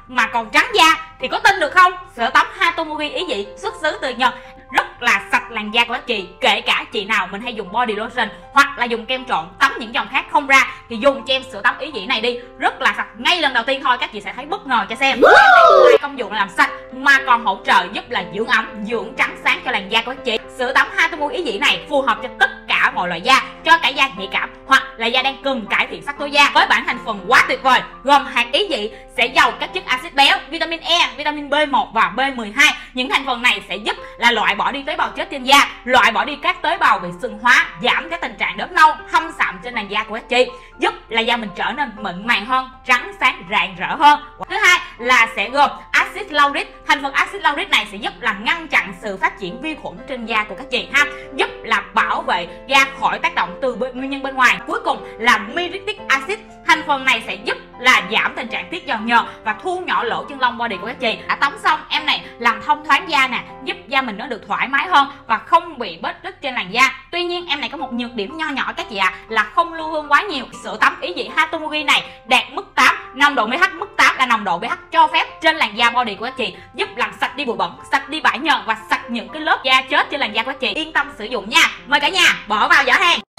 mà còn trắng da thì có tin được không? Sữa tắm Hatomugi ý dị xuất xứ từ Nhật, rất là sạch làn da của các chị. Kể cả chị nào mình hay dùng body lotion hoặc là dùng kem trộn tắm những dòng khác không ra thì dùng cho em sữa tắm ý dị này đi, rất là sạch. Ngay lần đầu tiên thôi các chị sẽ thấy bất ngờ cho xem. Em này công dụng là làm sạch mà còn hỗ trợ giúp là dưỡng ẩm, dưỡng trắng sáng cho làn da của các chị. Sữa tắm Hatomugi ý dị này phù hợp cho tất cả mọi loại da, cho cả da nhạy cảm hoặc là da đang cần cải thiện sắc tố da. Với bản thành phần quá tuyệt vời gồm hạt ý dị sẽ giàu các chất axit béo, vitamin E, vitamin B1 và B12. Những thành phần này sẽ giúp là loại bỏ đi tế bào chết trên da, loại bỏ đi các tế bào bị sừng hóa, giảm cái tình trạng đốm nâu, thâm sạm trên làn da của các chị, giúp là da mình trở nên mịn màng hơn, trắng sáng rạng rỡ hơn. Thứ hai là sẽ gồm axit lauric. Thành phần axit lauric này sẽ giúp là ngăn chặn sự phát triển vi khuẩn trên da của các chị ha, giúp là bảo vệ da khỏi tác động từ nguyên nhân bên ngoài. Cuối cùng là miritic acid. Thành phần này sẽ giúp là giảm tình trạng tiết giòn nhờn và thu nhỏ lỗ chân lông body của các chị. Đã tắm xong em này làm thông thoáng da nè, giúp da mình nó được thoải mái hơn và không bị bết rứt trên làn da. Tuy nhiên em này có một nhược điểm nho nhỏ các chị ạ, là không lưu hương quá nhiều. Sữa tắm ý dị Hatomugi này đạt mức 8, nồng độ pH mức 8 là nồng độ pH cho phép trên làn da body của các chị, giúp làm sạch đi bụi bẩn, sạch đi bã nhờn và sạch những cái lớp da chết trên làn da của các chị. Yên tâm sử dụng nha. Mời cả nhà bỏ vào giỏ hàng.